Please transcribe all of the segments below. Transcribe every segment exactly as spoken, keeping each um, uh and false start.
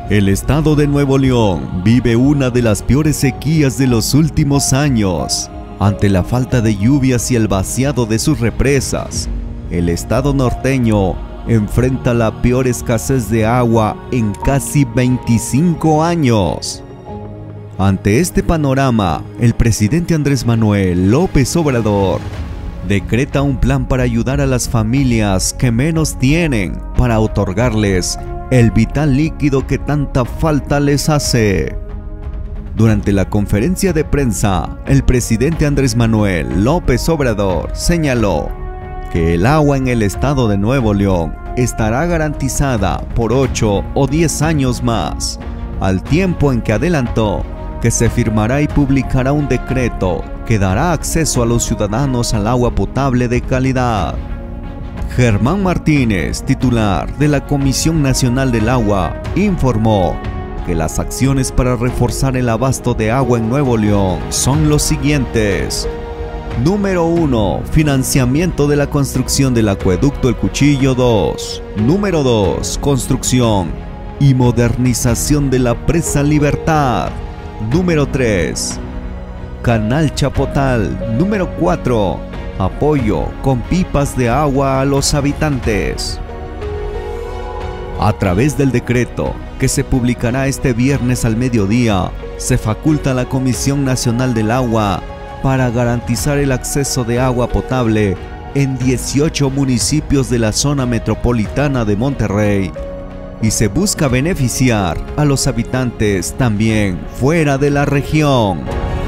El estado de Nuevo León vive una de las peores sequías de los últimos años. Ante la falta de lluvias y el vaciado de sus represas, el estado norteño enfrenta la peor escasez de agua en casi veinticinco años. Ante este panorama, el presidente Andrés Manuel López Obrador decreta un plan para ayudar a las familias que menos tienen, para otorgarles el vital líquido que tanta falta les hace. Durante la conferencia de prensa, el presidente Andrés Manuel López Obrador señaló que el agua en el estado de Nuevo León estará garantizada por ocho o diez años más, al tiempo en que adelantó que se firmará y publicará un decreto que dará acceso a los ciudadanos al agua potable de calidad. Germán Martínez, titular de la Comisión Nacional del Agua, informó que las acciones para reforzar el abasto de agua en Nuevo León son los siguientes. Número uno. Financiamiento de la construcción del acueducto El Cuchillo dos. Número dos. Construcción y modernización de la presa Libertad. Número tres. Canal Chapotal. Número cuatro. Apoyo con pipas de agua a los habitantes. A través del decreto, que se publicará este viernes al mediodía, se faculta a la Comisión Nacional del Agua para garantizar el acceso de agua potable en dieciocho municipios de la zona metropolitana de Monterrey, y se busca beneficiar a los habitantes también fuera de la región.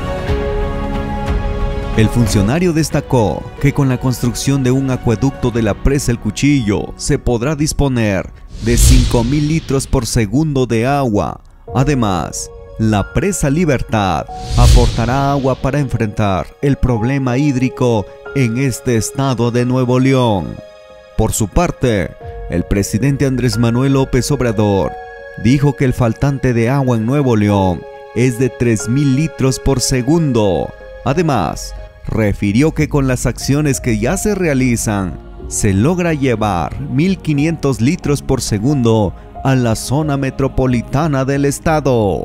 El funcionario destacó que con la construcción de un acueducto de la presa El Cuchillo se podrá disponer de cinco mil litros por segundo de agua. Además, la presa Libertad aportará agua para enfrentar el problema hídrico en este estado de Nuevo León. Por su parte, el presidente Andrés Manuel López Obrador dijo que el faltante de agua en Nuevo León es de tres mil litros por segundo. Además, refirió que con las acciones que ya se realizan, se logra llevar mil quinientos litros por segundo a la zona metropolitana del estado.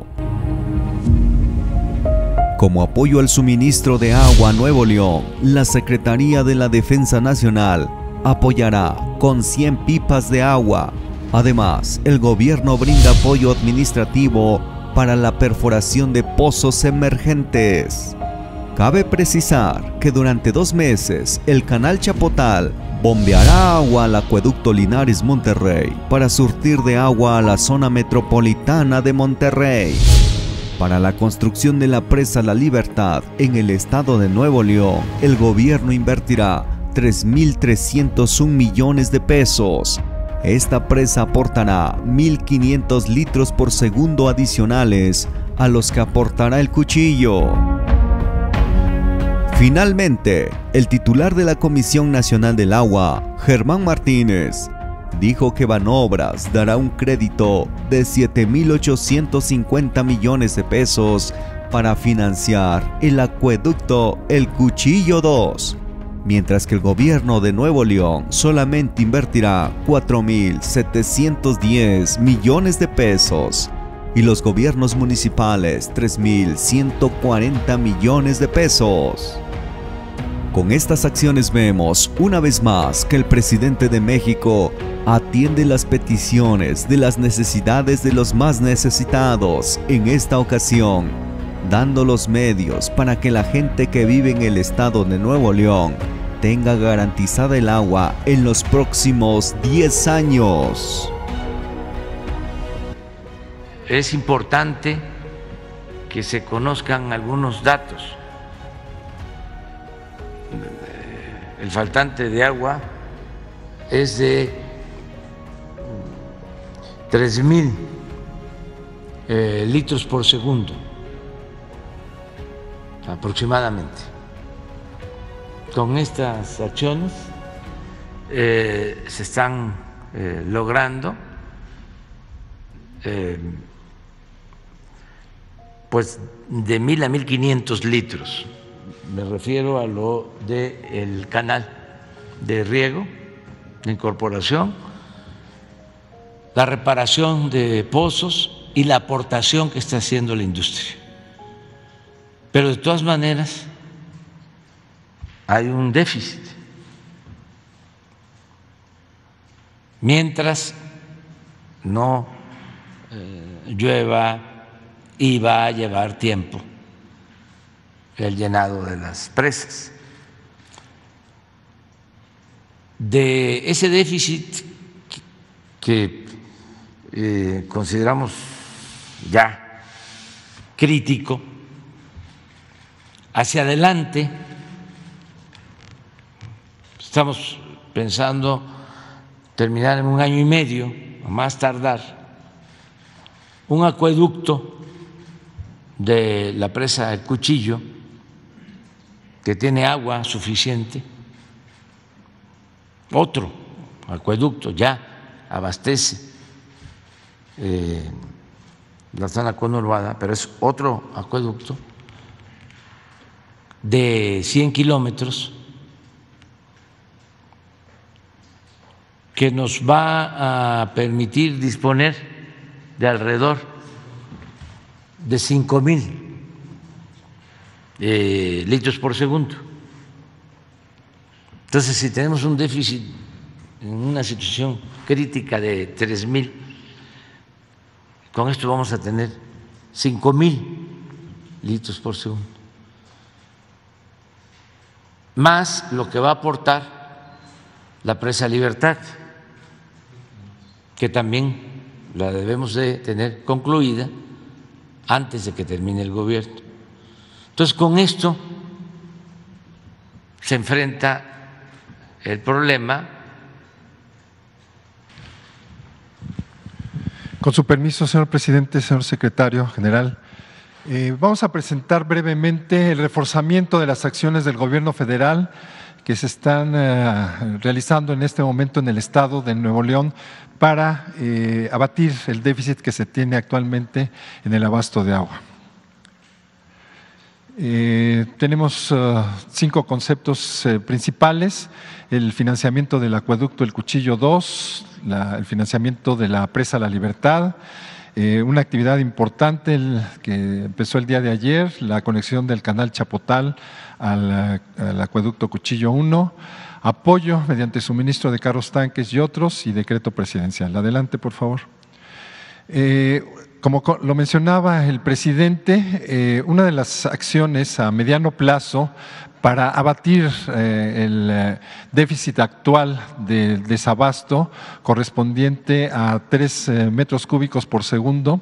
Como apoyo al suministro de agua a Nuevo León, la Secretaría de la Defensa Nacional apoyará con cien pipas de agua. Además, el gobierno brinda apoyo administrativo para la perforación de pozos emergentes. Cabe precisar que durante dos meses el Canal Chapotal bombeará agua al acueducto Linares Monterrey para surtir de agua a la zona metropolitana de Monterrey. Para la construcción de la presa La Libertad en el estado de Nuevo León, el gobierno invertirá tres mil trescientos un millones de pesos. Esta presa aportará mil quinientos litros por segundo adicionales a los que aportará El Cuchillo. Finalmente, el titular de la Comisión Nacional del Agua, Germán Martínez, dijo que Banobras dará un crédito de siete mil ochocientos cincuenta millones de pesos para financiar el acueducto El Cuchillo dos, mientras que el gobierno de Nuevo León solamente invertirá cuatro mil setecientos diez millones de pesos y los gobiernos municipales tres mil ciento cuarenta millones de pesos. Con estas acciones vemos una vez más que el presidente de México atiende las peticiones de las necesidades de los más necesitados en esta ocasión, dando los medios para que la gente que vive en el estado de Nuevo León tenga garantizada el agua en los próximos diez años. Es importante que se conozcan algunos datos. El faltante de agua es de tres mil eh, litros por segundo aproximadamente. Con estas acciones eh, se están eh, logrando eh, pues de mil a mil quinientos litros. Me refiero a lo del canal de riego, de incorporación, la reparación de pozos y la aportación que está haciendo la industria. Pero de todas maneras hay un déficit. Mientras no eh, llueva y va a llevar tiempo el llenado de las presas. De ese déficit que eh, consideramos ya crítico, hacia adelante estamos pensando terminar en un año y medio, a más tardar, un acueducto de la presa El Cuchillo que tiene agua suficiente, otro acueducto ya abastece eh, la zona conurbada, pero es otro acueducto de cien kilómetros que nos va a permitir disponer de alrededor de cinco mil eh, litros por segundo. Entonces, si tenemos un déficit en una situación crítica de tres mil, con esto vamos a tener cinco mil litros por segundo, más lo que va a aportar la presa Libertad, que también la debemos de tener concluida antes de que termine el gobierno. Entonces, con esto se enfrenta el problema. Con su permiso, señor presidente, señor secretario general, eh, vamos a presentar brevemente el reforzamiento de las acciones del gobierno federal que se están eh, realizando en este momento en el estado de Nuevo León para eh, abatir el déficit que se tiene actualmente en el abasto de agua. Eh, tenemos uh, cinco conceptos eh, principales: el financiamiento del acueducto El Cuchillo dos, la, el financiamiento de la presa La Libertad, eh, una actividad importante el, que empezó el día de ayer, la conexión del canal Chapotal al, al acueducto Cuchillo uno, apoyo mediante suministro de carros tanques y otros, y decreto presidencial. Adelante, por favor. Eh, Como lo mencionaba el presidente, eh, una de las acciones a mediano plazo para abatir eh, el eh, déficit actual del desabasto correspondiente a tres eh, metros cúbicos por segundo,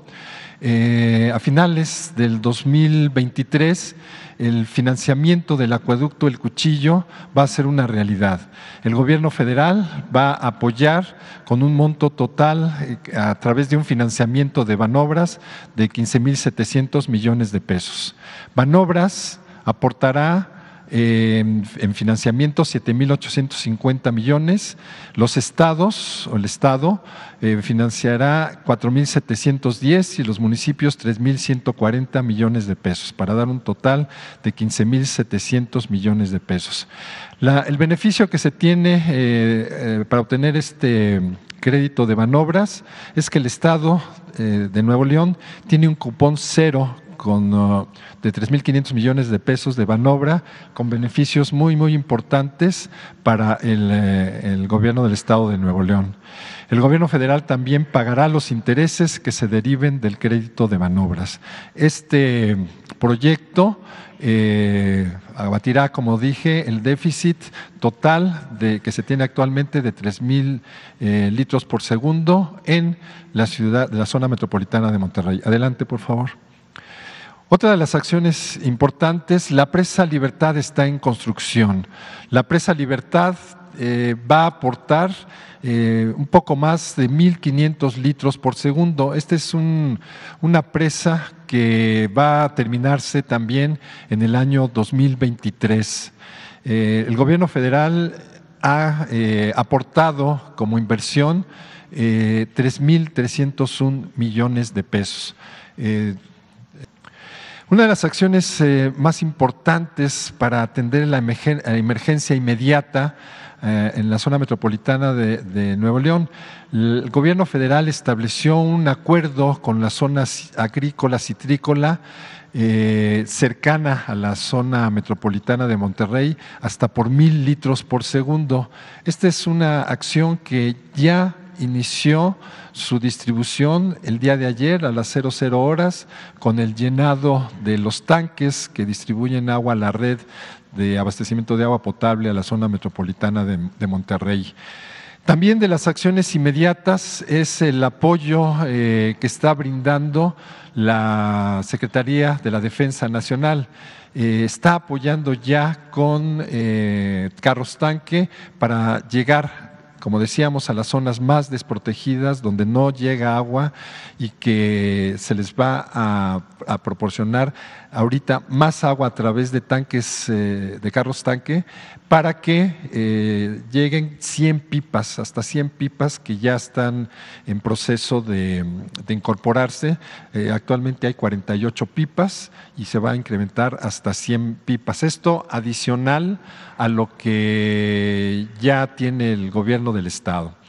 eh, a finales del dos mil veintitrés, el financiamiento del acueducto El Cuchillo va a ser una realidad. El gobierno federal va a apoyar con un monto total a través de un financiamiento de Banobras de quince mil setecientos millones de pesos. Banobras aportará Eh, en financiamiento siete mil ochocientos cincuenta millones, los estados o el estado eh, financiará cuatro mil setecientos diez y los municipios tres mil ciento cuarenta millones de pesos, para dar un total de quince mil setecientos millones de pesos. La, el beneficio que se tiene eh, eh, para obtener este crédito de Banobras es que el estado eh, de Nuevo León tiene un cupón cero con uh, de tres mil quinientos millones de pesos de Banobra, con beneficios muy, muy importantes para el, eh, el gobierno del estado de Nuevo León. El gobierno federal también pagará los intereses que se deriven del crédito de Banobras. Este proyecto eh, abatirá, como dije, el déficit total de, que se tiene actualmente de tres mil eh, litros por segundo en la ciudad, la zona metropolitana de Monterrey. Adelante, por favor. Otra de las acciones importantes, la presa Libertad está en construcción. La presa Libertad eh, va a aportar eh, un poco más de mil quinientos litros por segundo. Esta es un, una presa que va a terminarse también en el año dos mil veintitrés. Eh, el gobierno federal ha eh, aportado como inversión eh, tres mil trescientos un millones de pesos. Eh, Una de las acciones eh, más importantes para atender la emergencia inmediata eh, en la zona metropolitana de, de Nuevo León, el gobierno federal estableció un acuerdo con la zona agrícola citrícola eh, cercana a la zona metropolitana de Monterrey hasta por mil litros por segundo. Esta es una acción que ya inició su distribución el día de ayer a las cero cero horas con el llenado de los tanques que distribuyen agua a la red de abastecimiento de agua potable a la zona metropolitana de, de Monterrey. También de las acciones inmediatas es el apoyo eh, que está brindando la Secretaría de la Defensa Nacional. Eh, está apoyando ya con eh, carros tanque para llegar, como decíamos, a las zonas más desprotegidas donde no llega agua y que se les va a, a proporcionar ahorita más agua a través de tanques, eh, de carros tanque, para que eh, lleguen cien pipas, hasta cien pipas que ya están en proceso de, de incorporarse. Eh, actualmente hay cuarenta y ocho pipas y se va a incrementar hasta cien pipas. Esto adicional a lo que ya tiene el gobierno del estado.